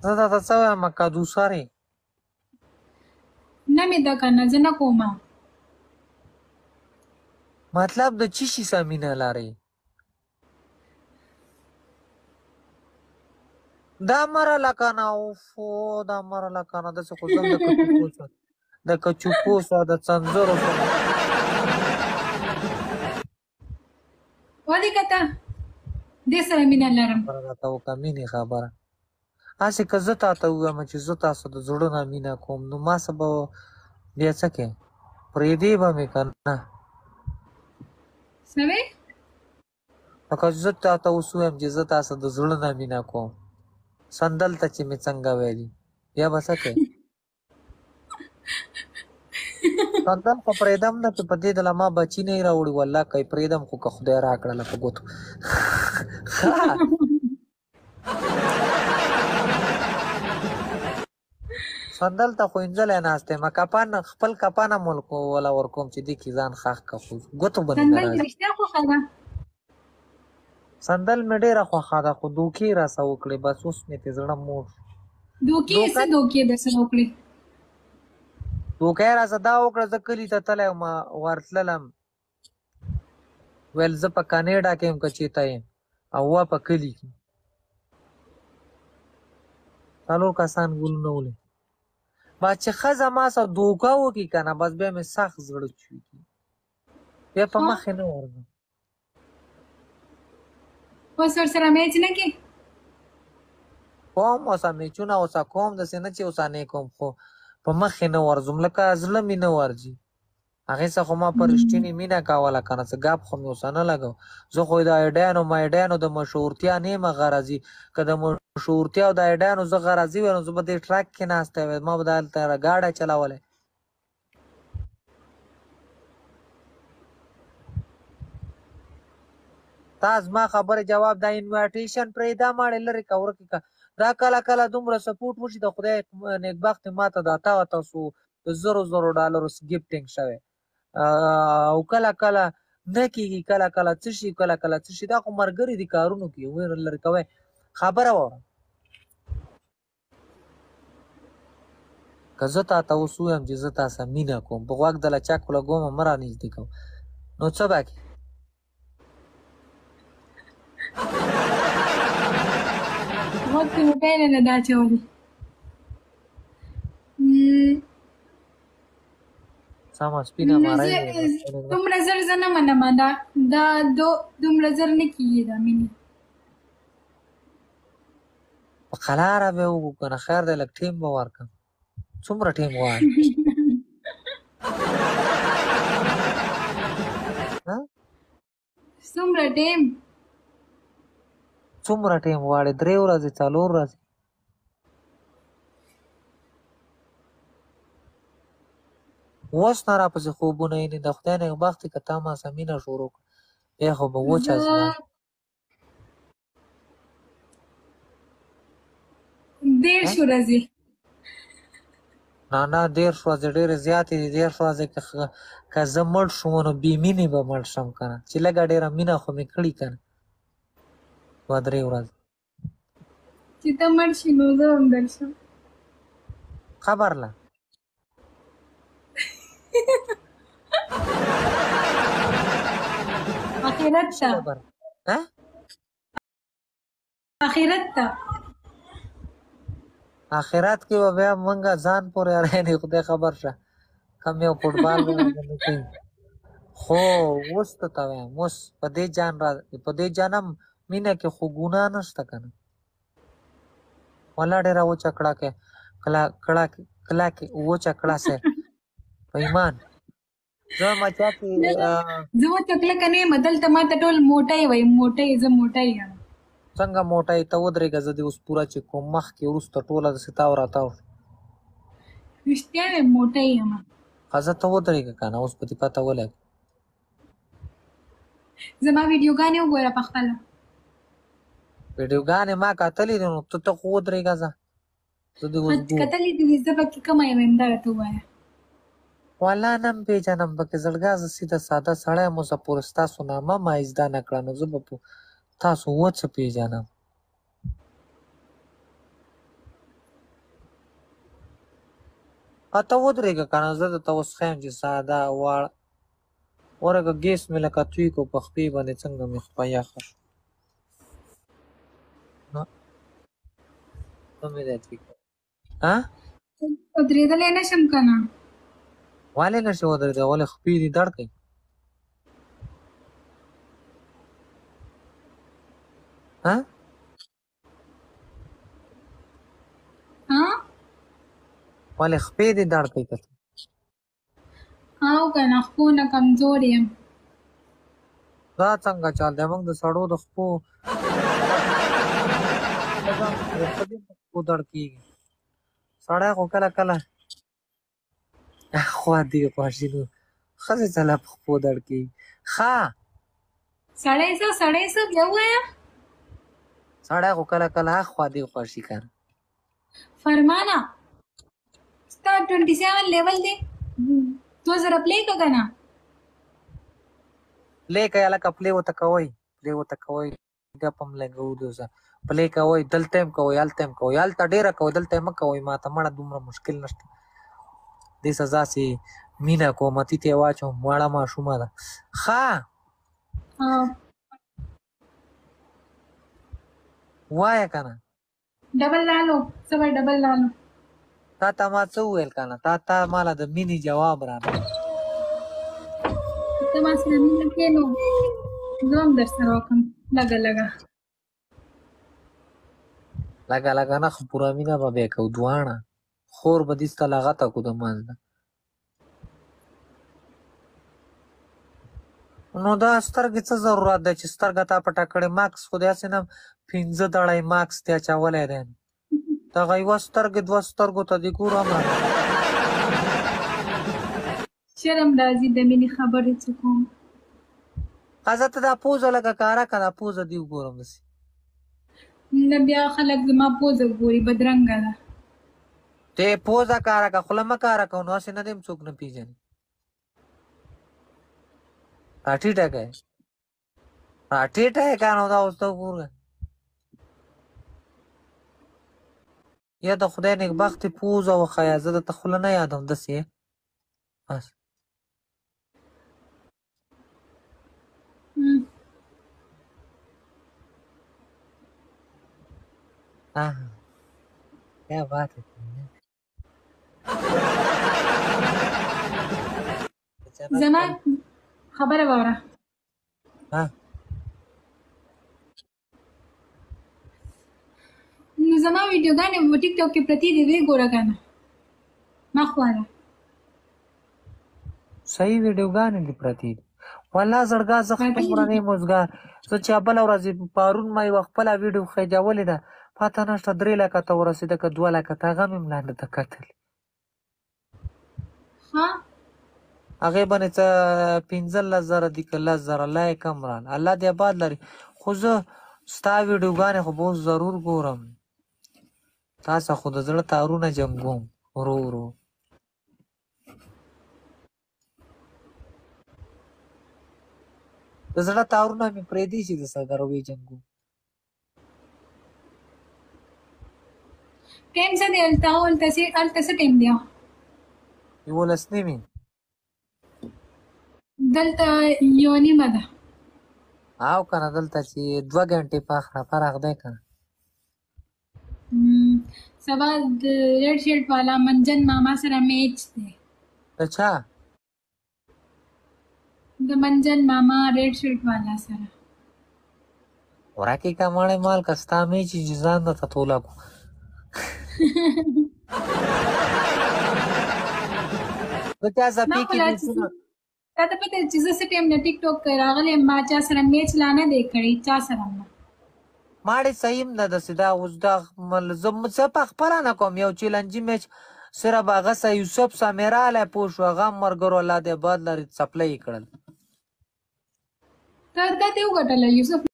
زه درته څه وایم کدوسارې نه مې ده که نه زه نه کومه مطلب د چی شي سره مینه لرئ دا مرله که نه اوفو دا مرله که نه داسې خو زم د کچوپوسه د څنځرو ولې که ته دې سره مینه لرم راته وکړه مینې خبره هسې که زه تاته ووایم چې زه تاسو د زړه نه مینه کوم نو ما څه به بیا څه کوې پرېږدې به مې که نه څه وې لکه زه تاته اوس ووایم چې زه تاسو د زړه نه مینه کوم سندل ته چې مې څنګه ویلي بیا به څه کوې سندل خو پرېږدم نه چې په دې دله ما بچي نه یې راوړي والله که یې پرېږدم خو که خدای راکړله په ګوتو سندل ته خو انځلی ناست یم کپان خپل کپانه ملک وله ورکوم چې دې کې ځان ښخ که خو ګوتو به مې نه راځي رښتیا خوښه ده سندل مې ډېره خوښه ده خو دوکې راسه وکړې بس اوس مې ترې زړه موړ دوکې څه دوکې درسره وکړې دوکه یې راسه دا وکړه زه کلي ته تللی وم ورتللم ویل زه په کانیډا کې یم که چېرته یم او وا په کلي کې 4 کسان ګلونه ولې بس چې ښځه ما سره دوکه وکړي که نه بس بیا مې سخت زړه چوي بیا په مخ یې نه ورځم اوس ورسره میچ نه کې کوم اوسه میچونه اوسه کوم داسې نه چې اوسه نه کوم خو په مخ یې نه ورځم لکه زړه مې نه ورځي هغې څه خو ما په رښتینې مینه کوله که نه څه ګپ خو مې اوسه نه لګو زه خو د ایډیانو مایډیانو د مشهورتیا نه یم غرضي که د مشهورتیا او د ایډیانو زه غرضي وی نو زه به دې ټرک کې ناستی وی ما به دلته ګاډی چلولی تا زما خبرې جواب دا انویټیشن پرېږده ماړې لرې که ورکې که دا کله کله دومره سپورټ وشي د خدای نیکبختې ما ته د اتاو د $100 ګفټینګ شوی او کله کله نه کېږي کله کله څه شي کله کله څه شي دا خو ملګري دي کارونو کې ویې لرې کوئ خبره واوره که زه تاته اوس ووایم چې زه تا سره مینه کوم په غوږ دله چک ولګومه مه رانږدې کوم نو څه به کې غوږ کې مې پیله نه دا اچولې سمه سپینه ماری دومره زر زه نه منم دا دومره زر نه کېږي دا مینې په قلاره به وګو که نه خیر دی لږ ټیم به ورکړم څومره ټیم غواړې څومره ټیم څومره ټیم غواړې 3 ورځې 4 ورځې اوس نه راپسې خوبونه یې د خدای نیکبختې که تا ما سره مینه شروع کړه بیا خو به وچه ازلا 10 ورځې نه 10 ورځې ډېرې زیاتې دي 10 ورځې که زه مړ شوم نو بې مینې به مړ شم که نه چې لږه ډېره مینه خو مې کړي که نه 2-3 ورځې چې ته مړ شي نو زه هم درشم خبر له آخرت ته آخرت ته آخرت کې به بیا مونږه ځان پورې اړینې خدای خبر شه کم یو فوټبال به نه کوي خو اوس ته ته وایم اوس په دې جنم مینه کې خو ګناه نشته که نه والله ډېره وچه کړه وچه کړه سه په ایمان زه مچا کې زه وچه کلکه نه یم دلته ما ته ټول موټی وایي موټی زه موټی یم څنګه موټی ته ودرېږه زه دې اوس پوره چې کوم مخکې وروسته ټوله داسې تاو راتاو رښتیا دی موټی یم ښه زه ته ودرېږه که نه اوس په دې پته ولګي زما ویډیوګانې وګوره په خپله ویډیوګانې ما کتلې دي نو ته خو ودرېږه ځه زه دې اوس کتلې دي زه پکې کومه یم همدا راته ووایه والله نه م پېژنم پکې زړګا زه سیده ساده سړی یم اوسه پورې ستاسو نامه ما زده نه کړه نو زه به تاسو وڅه پېژنم ته ودرېږه که نه زه درته اوس ښیم چې ساده واړه ورګه ګیس مې لکه توی کو په خپې باندې څنګه مې خپه یخه شو نه ته مې دی توی کړی ودرېدلی نه شم که نه ولې نه شي ودرېدی ولې خپې دي درد کوي ولې خپې دي درد کوي که او که نه خپو نه کمزور یم دا څنګه چال دی موږ د سړو د خپو خپو درد کېږي سړی خو کله کله خوا دې خواشي نو ښځې سله په خپو درد کېږي ښه سړی څه بیا ووایه سړی خو کله کله خوا دې خواشي که نه فرمانه ستا 27 لیول دی 2000 پلی که که نه پلی کوي هلکه پلی ورته کوئ ګپ هم لګوو دوسه پلی کوئ دلته هم کوئ هلته هم کوئ هلته ډېره کوئ دلته یې مه کوئ ماته مړه دومره مشکل نشته دې سزا سې مینه کومتي ته یې واچوم واړه ماشومه ده ښه وایه که نه ډبل لالو څه به ډبل لالو تا ته ما څه وویل که نه تا ماله د مینې جواب رانه ته ما سره مینه کې نو زه هم در سره وکړم لږه لږه نه خو پوره مینه به بیا کوو دواړه خور به دې سته لغته کړو د منځ نه نو دا سترګې څه ضرورت دی چې سترګه تا پټه کړې ماکس خو داسې نه 15 دړی ماکس دې اچولی دی دغه یوه سترګې 2 سترګو ته دې ګورم شرم راځي د مینې خبرې څه کوم ښځه ته دا پوزه لکه کاره که دا پوزه دې وګورم داسې نه بیا خلک زما پوزه ګوري بدرنګه ده ته پوزه کاره که خوله مه کاره کوه نو هسې نه دی څوک نه پېژني راټیټه که یې که نو دا اوس ته وګوره یا د خدای نیکبختې پوزه وښیه زه درته خوله نه یادوم داسې یې بس क्या बात है زما خبره واوره نو زما ویډیوګانې په ټیک ټاک کې پرتې دي ویې ګوره که نه ما خواره صحیح ویډیوګانې دې پرتې دي والله زړګا زه خپله نه یم اوسګار زه چې بله ورځ پرون ما یوه خپله ویډیو خیجولې ده پته نشته 3 لکه ته ورسېده که 2 لکه ته هغه مې هم لا نه ده کتلې هغې باندې څه 15,000 دي که 10,000 لایک هم رال الله دې آباد لري خو زه ستا ویډیوګانې خو به اوس ضرور ګورم تاسو خو د زړه تارونه جنګوم ورو ورو د زړه تارونه مې پرېږدي چې د سره وجنګوم ټایم څه دی هلته څه ټایم دی 11:30 دلته 1:30 ده او که نه دلته چې 2 ګنټې فرق دی که نه سبا د ریډ شیلډ والا منجن ماما سره میچ دی د چا د منجن ماما ریډ شیلډ والا سره ورکې که مړې مال که ستا میچ چې ځان درته توله کړو د چا ځپې کې تا ته پته چې زه څه ټایم نه ټیک ټاک کې راغلی یم ما چا سره میچ لا نه دی کړی چا سره نه ما ډېر صحیح هم نه داسې دا اوس دا زه په خپله نه کوم یو چیلنجي میچ صرف هغه سه یوسف سمیرا علی پوه شو هغه هم ملګرو الله دې آباد لري څپلی یې کړل ته دا دې وګټله یوسف